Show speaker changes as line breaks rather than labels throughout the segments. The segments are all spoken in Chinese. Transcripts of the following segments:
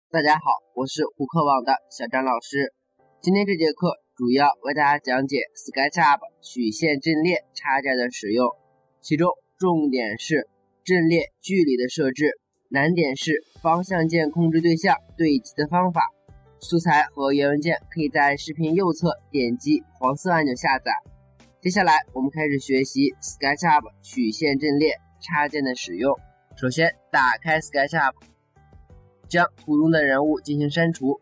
大家好，我是虎课网的小张老师。今天这节课主要为大家讲解 SketchUp 曲线阵列插件的使用，其中重点是阵列距离的设置，难点是方向键控制对象对齐的方法。素材和原文件可以在视频右侧点击黄色按钮下载。接下来我们开始学习 SketchUp 曲线阵列插件的使用。首先打开 SketchUp， 将图中的人物进行删除，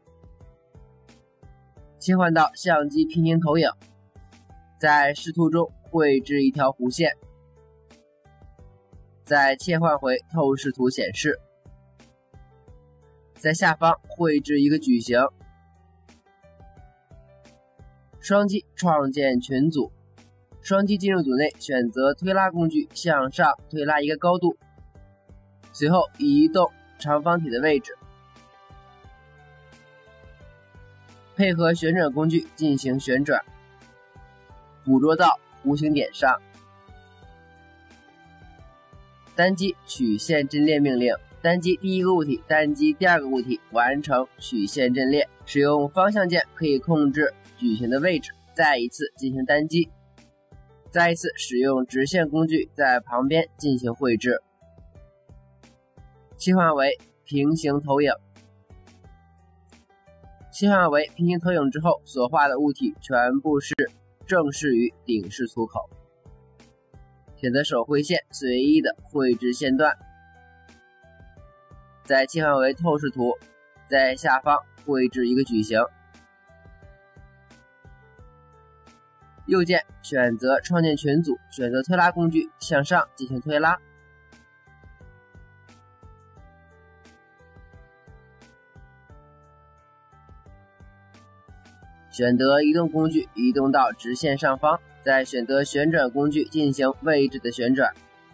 切换到相机平行投影，在视图中绘制一条弧线，再切换回透视图显示，在下方绘制一个矩形，双击创建群组，双击进入组内，选择推拉工具向上推拉一个高度，随后移动长方体的位置，配合旋转工具进行旋转，捕捉到弧形点上。单击曲线阵列命令，单击第一个物体，单击第二个物体，完成曲线阵列。使用方向键可以控制矩形的位置，再一次进行单击，再一次使用直线工具在旁边进行绘制。切换为平行投影，切换为平行投影之后，所画的物体全部是正视于顶视图口。选择手绘线，随意的绘制线段，再切换为透视图，在下方绘制一个矩形。右键选择创建群组，选择推拉工具向上进行推拉。选择移动工具移动到直线上方，再选择旋转工具进行位置的旋转。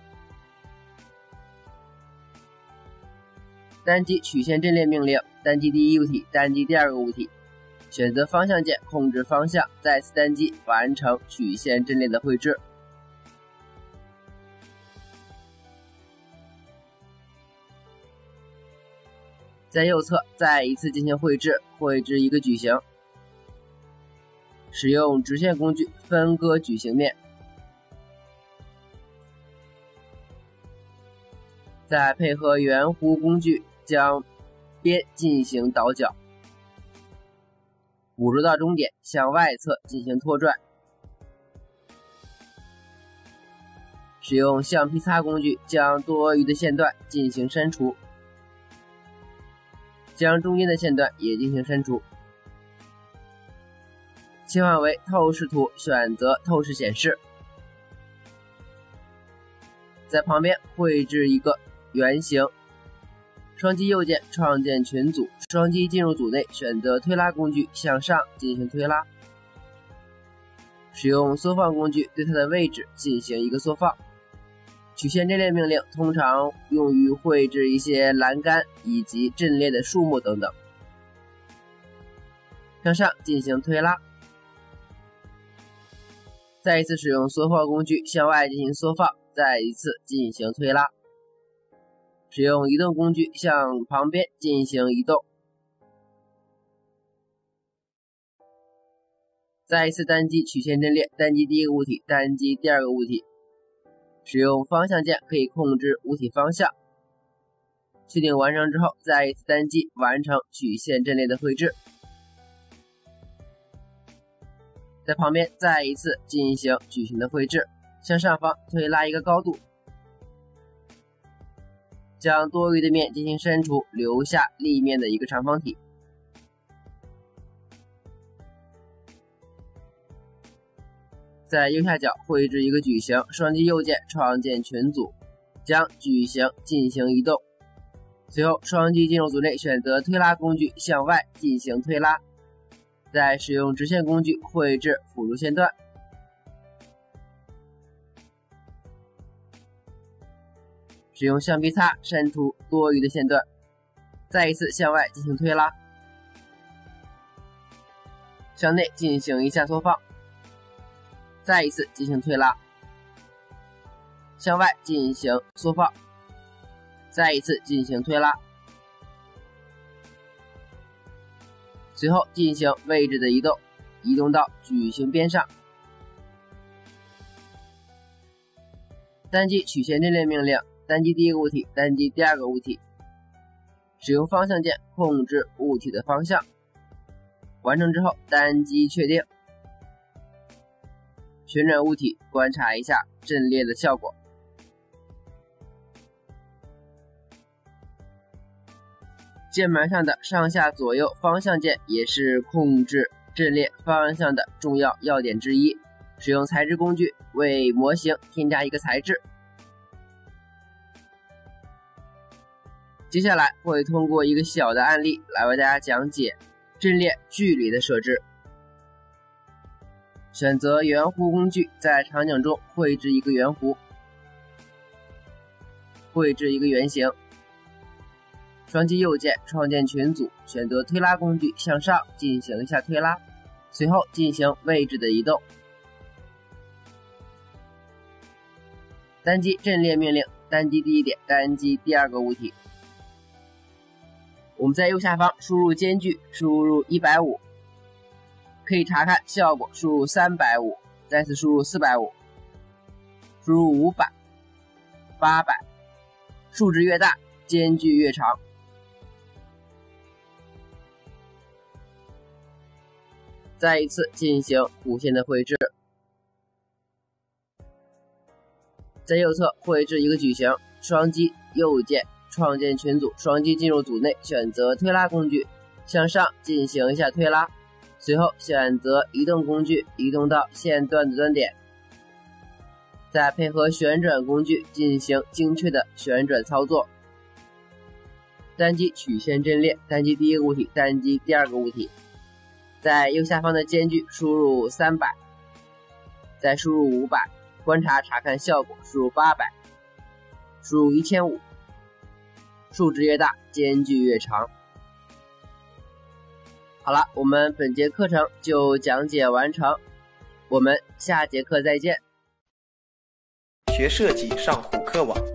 单击曲线阵列命令，单击第一物体，单击第二个物体，选择方向键控制方向，再次单击完成曲线阵列的绘制。在右侧再一次进行绘制，绘制一个矩形。使用直线工具分割矩形面，再配合圆弧工具将边进行倒角，捕捉到终点，向外侧进行拖拽。使用橡皮擦工具将多余的线段进行删除，将中间的线段也进行删除。切换为透视图，选择透视显示，在旁边绘制一个圆形。双击右键创建群组，双击进入组内，选择推拉工具向上进行推拉，使用缩放工具对它的位置进行一个缩放。曲线阵列命令通常用于绘制一些栏杆以及阵列的数目等等。向上进行推拉，再一次使用缩放工具向外进行缩放，再一次进行推拉，使用移动工具向旁边进行移动，再一次单击曲线阵列，单击第一个物体，单击第二个物体，使用方向键可以控制物体方向。确定完成之后，再一次单击完成曲线阵列的绘制。在旁边再一次进行矩形的绘制，向上方推拉一个高度，将多余的面进行删除，留下立面的一个长方体。在右下角绘制一个矩形，双击右键创建群组，将矩形进行移动，随后双击进入组内，选择推拉工具向外进行推拉，再使用直线工具绘制辅助线段，使用橡皮擦删除多余的线段，再一次向外进行推拉，向内进行一下缩放，再一次进行推拉，向外进行缩放，再一次进行推拉， 随后进行位置的移动，移动到矩形边上。单击曲线阵列命令，单击第一个物体，单击第二个物体，使用方向键控制物体的方向。完成之后单击确定，旋转物体，观察一下阵列的效果。键盘上的上下左右方向键也是控制阵列方向的重要要点之一。使用材质工具为模型添加一个材质。接下来会通过一个小的案例来为大家讲解阵列距离的设置。选择圆弧工具，在场景中绘制一个圆弧，绘制一个圆形。双击右键创建群组，选择推拉工具向上进行一下推拉，随后进行位置的移动。单击阵列命令，单击第一点，单击第二个物体。我们在右下方输入间距，输入150，可以查看效果，输入350，再次输入450，输入500、800，数值越大，间距越长。再一次进行弧线的绘制，在右侧绘制一个矩形，双击右键创建群组，双击进入组内，选择推拉工具向上进行一下推拉，随后选择移动工具移动到线段的端点，再配合旋转工具进行精确的旋转操作。单击曲线阵列，单击第一个物体，单击第二个物体，在右下方的间距输入300，再输入500，观察查看效果，输入800，输入1500，数值越大，间距越长。好了，我们本节课程就讲解完成，我们下节课再见。
学设计上虎课网。